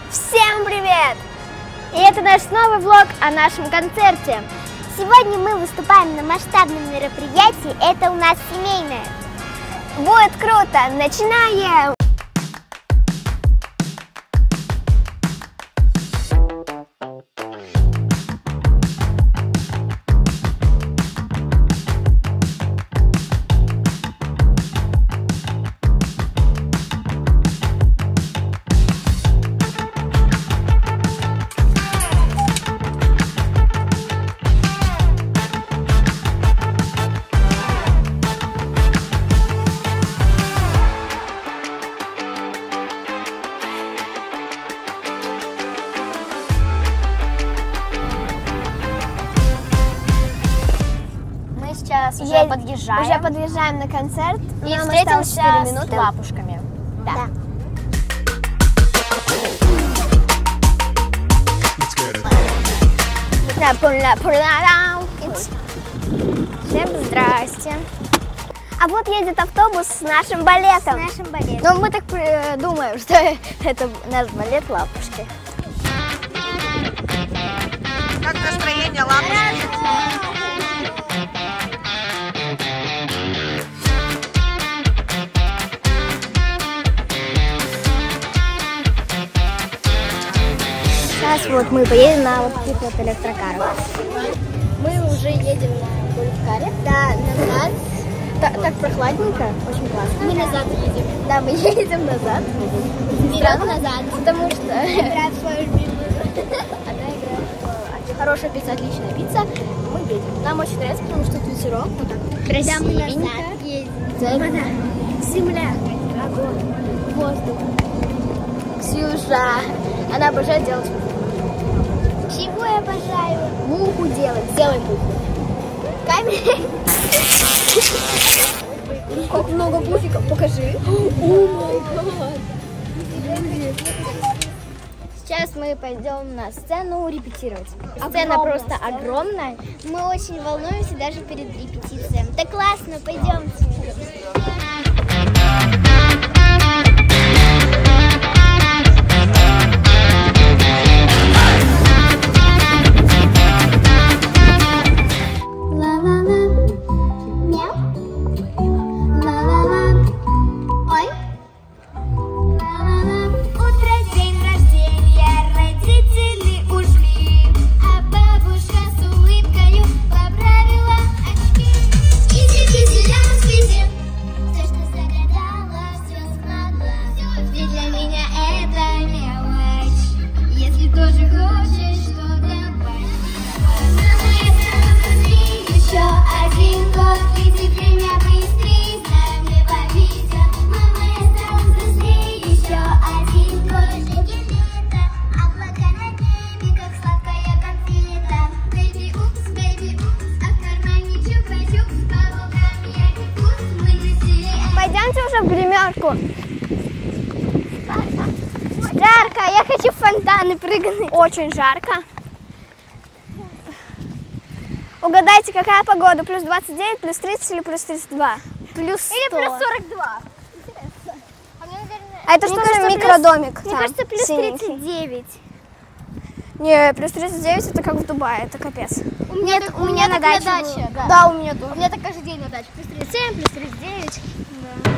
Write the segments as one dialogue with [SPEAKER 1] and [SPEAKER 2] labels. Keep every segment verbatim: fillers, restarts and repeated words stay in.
[SPEAKER 1] Всем привет! И это наш новый влог о нашем концерте.
[SPEAKER 2] Сегодня мы выступаем на масштабном мероприятии, это у нас семейное.
[SPEAKER 1] Будет круто! Начинаем!
[SPEAKER 2] Сейчас уже
[SPEAKER 1] Едем,
[SPEAKER 2] подъезжаем.
[SPEAKER 1] Уже подъезжаем на концерт.
[SPEAKER 2] И встретимся с лапушками.
[SPEAKER 1] Да. да. Всем здрасте. А вот едет автобус с нашим балетом.
[SPEAKER 2] С нашим балетом.
[SPEAKER 1] Но мы так э, думаем, что это наш балет «Лапушки».
[SPEAKER 3] Как настроение, лапушки?
[SPEAKER 1] Сейчас вот мы поедем на вот таких вот электрокарах. Мы уже едем на гольф-каре. Да, назад. Так, так прохладненько, очень классно.
[SPEAKER 2] Мы назад едем.
[SPEAKER 1] Да, мы едем назад.
[SPEAKER 2] Вперед назад.
[SPEAKER 1] Потому что
[SPEAKER 2] играет свою любимую.
[SPEAKER 1] она играет в хорошая пицца, отличная пицца. Мы едем. Нам очень нравится, потому что тут ветерок, вот так вот красивенько.
[SPEAKER 2] Вода, земля, огонь, воздух.
[SPEAKER 1] Ксюша, она обожает делать
[SPEAKER 2] Чего я обожаю?
[SPEAKER 1] муху делать. Сделай муху. Камень. Как много пуфиков, покажи. О май гад. Сейчас мы пойдем на сцену репетировать. Сцена
[SPEAKER 2] Огромная
[SPEAKER 1] просто
[SPEAKER 2] сцена.
[SPEAKER 1] огромная.
[SPEAKER 2] Мы очень волнуемся даже перед репетицией. Так классно, пойдемте.
[SPEAKER 1] Пойдемте уже в гримерку. Жарко, я хочу в фонтаны прыгнуть. Очень жарко. Угадайте, какая погода? Плюс двадцать девять, плюс тридцать или плюс тридцать два? Плюс сто.
[SPEAKER 2] Или плюс сорок два. А, мне, наверное,
[SPEAKER 1] А это что за микродомик?
[SPEAKER 2] Мне
[SPEAKER 1] там,
[SPEAKER 2] кажется, плюс
[SPEAKER 1] синенький?
[SPEAKER 2] тридцать девять.
[SPEAKER 1] Не, плюс тридцать девять это как в Дубае, это капец.
[SPEAKER 2] У меня,
[SPEAKER 1] Нет,
[SPEAKER 2] так,
[SPEAKER 1] у меня на даче.
[SPEAKER 2] даче.
[SPEAKER 1] было.
[SPEAKER 2] Да.
[SPEAKER 1] Да, у меня тоже.
[SPEAKER 2] У меня так каждый день на даче. Плюс тридцать семь, плюс тридцать девять. Да.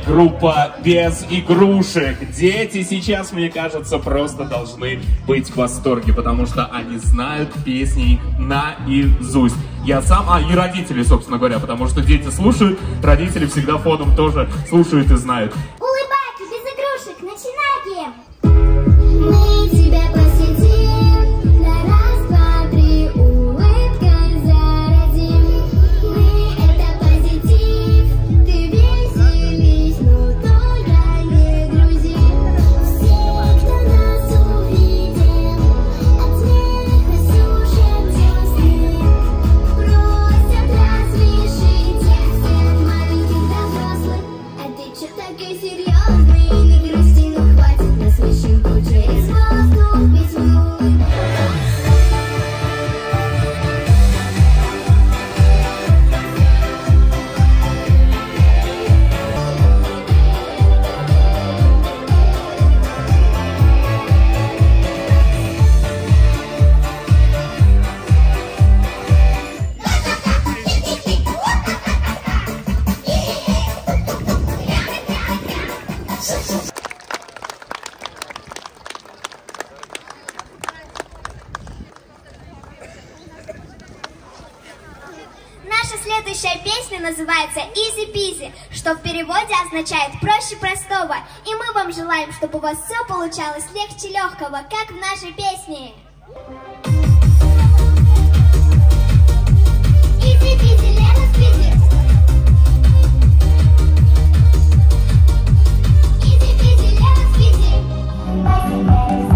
[SPEAKER 4] группа «Без игрушек». Дети сейчас, мне кажется, просто должны быть в восторге, потому что они знают песни наизусть. Я сам, а и родители, собственно говоря, потому что дети слушают, родители всегда фоном тоже слушают и знают.
[SPEAKER 2] Улыбайки без игрушек, начинаем! Мы тебя посетим, на раз, два, три, улыбкой заразим. Мы это позитив, ты веселись, но только не грузи. Все, кто нас увидел, от смеха сушат слезы. Просят рассмешить всех маленьких до взрослых. А ты чё такой серьезный? Не грусти, ну хватит на смешинку через воздух письму. Наша следующая песня называется «Easy Peasy», что в переводе означает «проще простого». И мы вам желаем, чтобы у вас все получалось легче легкого, как в нашей песне. Easy Peasy, Lemon Squeezy. Easy Peasy, Lemon Squeezy.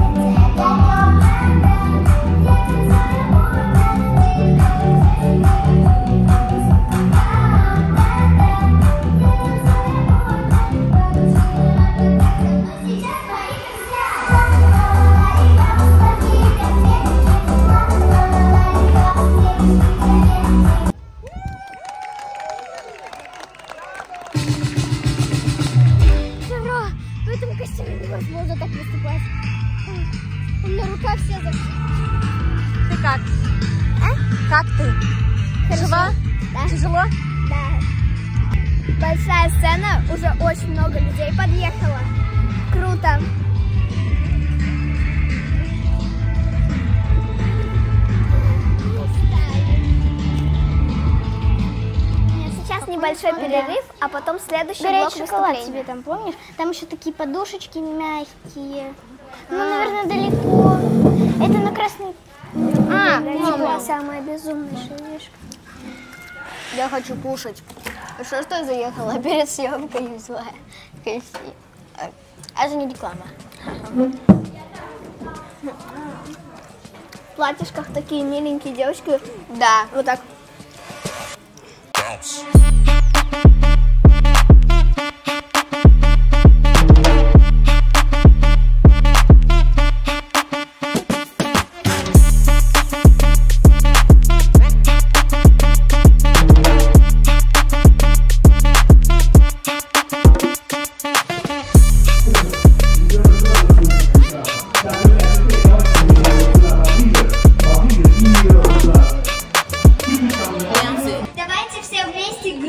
[SPEAKER 2] В этом костюме невозможно так выступать. У меня рука вся закрыта.
[SPEAKER 3] Ты как?
[SPEAKER 2] А?
[SPEAKER 3] Как ты?
[SPEAKER 2] Хорошо.
[SPEAKER 3] Жива?
[SPEAKER 2] Да.
[SPEAKER 3] Тяжело?
[SPEAKER 1] Да. Большая сцена, уже очень много людей подъехало. Круто. Сейчас небольшой перерыв, а потом следующий блок
[SPEAKER 2] Горячий шоколад
[SPEAKER 1] выступлений.
[SPEAKER 2] тебе там, помнишь? Там еще такие подушечки мягкие. Ну, наверное, далеко. Это на красный...
[SPEAKER 1] А,
[SPEAKER 2] Типа самая безумная шишка.
[SPEAKER 1] Я хочу кушать. Что, что я заехала перед съемкой взяла? Это не реклама. В платьишках такие миленькие девочки. Да, вот так.
[SPEAKER 2] Давайте все вместе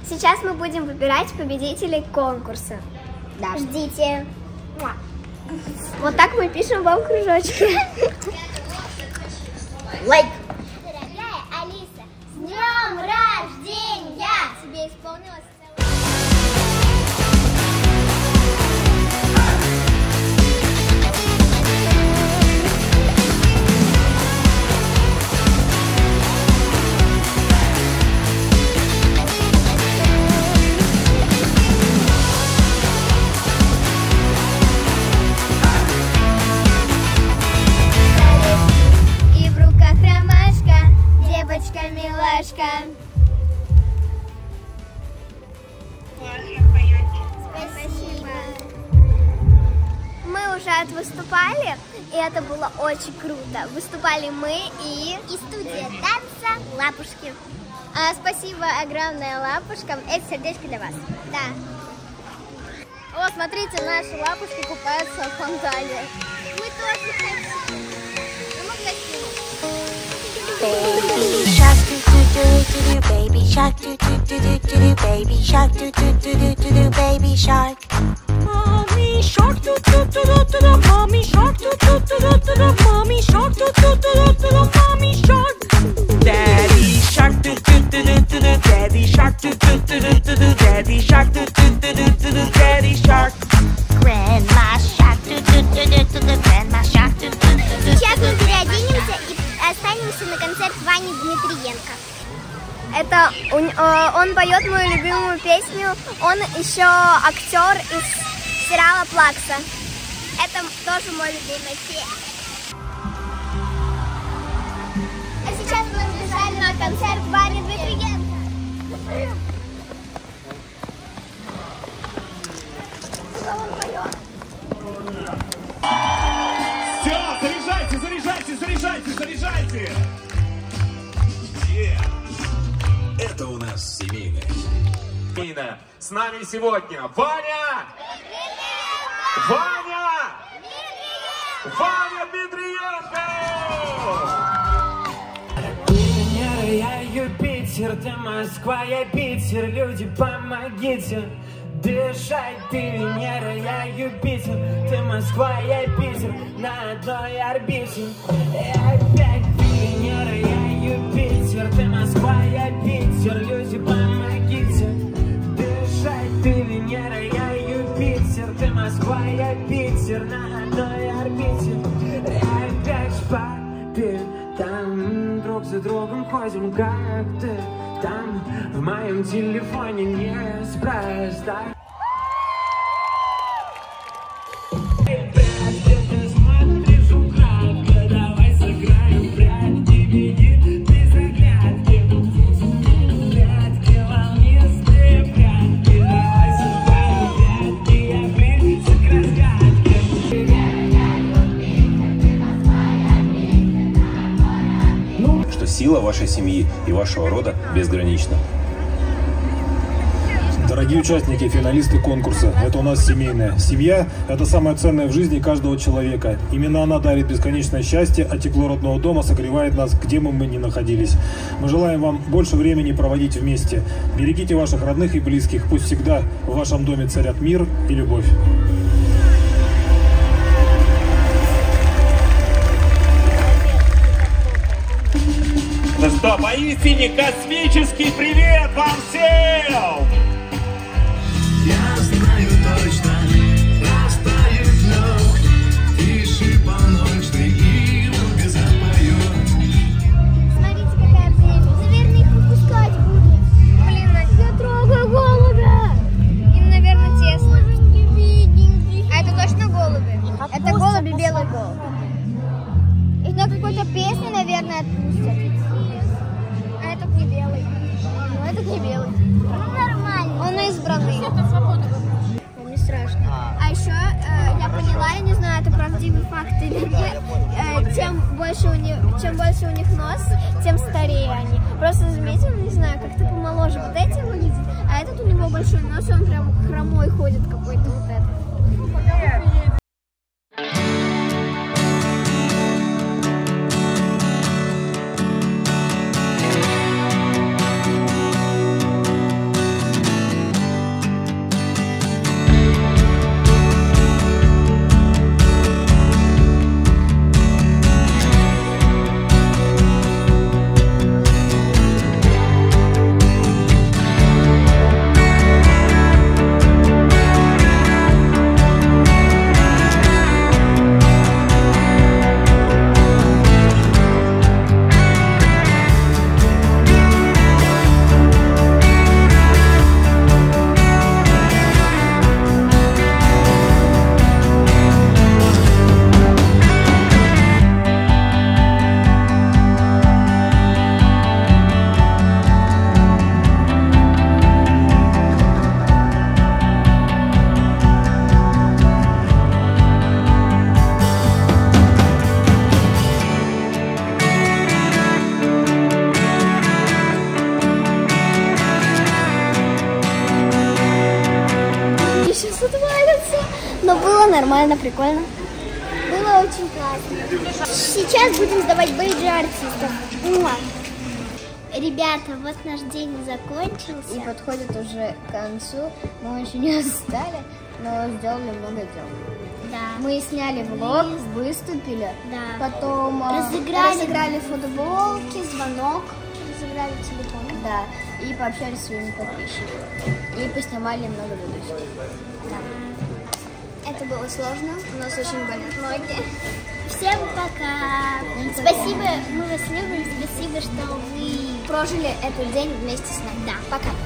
[SPEAKER 2] Сейчас мы будем выбирать победителей конкурса.
[SPEAKER 1] Да. Ждите.
[SPEAKER 2] Вот так мы пишем вам кружочки.
[SPEAKER 1] Лайк.
[SPEAKER 2] Дорогая Алиса, с днем рождения! Тебе исполнилось милашка. Спасибо. Мы уже отвыступали, и это было очень круто. Выступали мы и...
[SPEAKER 1] И студия танца «Лапушки».
[SPEAKER 2] А, спасибо огромное лапушкам. Это сердечко для вас.
[SPEAKER 1] Да.
[SPEAKER 2] О, смотрите, наши лапушки купаются в фонтане.
[SPEAKER 1] Мы тоже хотим. Ну, мы красивые.
[SPEAKER 5] Baby shark do do do do do baby shark do do do do do do baby shark do do do do do do baby shark. Mommy shark do do do do do do mommy shark do do do do do do mommy shark do do do do do do mommy shark. Daddy shark do do do do do do daddy shark do do do do do do daddy shark do do do do do do daddy shark. Grandma shark do do do do do do grandma shark do do do do.
[SPEAKER 1] Сейчас мы переоденемся и останемся на концерт Вани Дмитриенко.
[SPEAKER 2] Это он поет мою любимую песню. Он еще актер из сериала «Плакса». Это тоже мой любимый фильм.
[SPEAKER 1] А сейчас мы сбежали на концерт Вани Дмитриенко.
[SPEAKER 4] Все, заряжайте, заряжайте, заряжайте, заряжайте!
[SPEAKER 6] Yeah. Это у нас семейная.
[SPEAKER 4] Семейная. С нами сегодня Ваня! Ваня! Ваня Дмитриенко!
[SPEAKER 7] Ты Венера, я Юпитер, ты Москва, я Питер, люди, помогите дышать. Ты Венера, я Юпитер, ты Москва, я Питер, на одной орбите. И опять ты Венера, я Юпитер, ты Москва, я Питер, люди, помогите дышать. Ты Венера, я Юпитер, ты Москва, я Питер, на одной орбите. И опять папе, там друг за другом ходим, как ты там в моем телефоне не спросишь.
[SPEAKER 6] Сила вашей семьи и вашего рода безгранична.
[SPEAKER 8] Дорогие участники, финалисты конкурса, это у нас семейная. Семья – это самое ценное в жизни каждого человека. Именно она дарит бесконечное счастье, а тепло родного дома согревает нас, где бы мы ни находились. Мы желаем вам больше времени проводить вместе. Берегите ваших родных и близких. Пусть всегда в вашем доме царят мир и любовь.
[SPEAKER 4] Ну что, поистине космический привет вам всем!
[SPEAKER 9] Я знаю точно, растает лед, тише полночный и запоет.
[SPEAKER 1] Смотрите, какая прелесть. Наверное, их выпускать будут.
[SPEAKER 2] Блин, я трогаю голубя. Им, наверное, тесно. А это точно голуби? Это голуби, белый голубь. Их на какой-то песне, наверное, отпустят. А этот не белый. Ну, этот не белый.
[SPEAKER 1] Ну, нормально.
[SPEAKER 2] Он избранный. Мне страшно. А еще э, я поняла, я не знаю, это правдивый факт или нет, э, тем больше у них, чем больше у них нос, тем старее они. Просто заметил, не знаю, как-то помоложе вот эти выглядит, а этот у него большой нос, и он прям хромой ходит какой-то вот этот.
[SPEAKER 1] нормально, прикольно. Было очень классно. Сейчас будем сдавать бейджи артистов. Уа. Ребята, вот наш день закончился. И подходит уже к концу. Мы очень не устали, но сделали много дел. Да. Мы сняли влог, выступили. Да. Потом разыграли, разыграли футболки, звонок. Разыграли телефон. Да. И пообщались с своими подписчиками. И поснимали много видосов. Да. Это было сложно. У нас очень болят ноги. Всем пока! Спасибо, мы вас любим. Спасибо, что вы прожили этот день вместе с нами. Да, пока.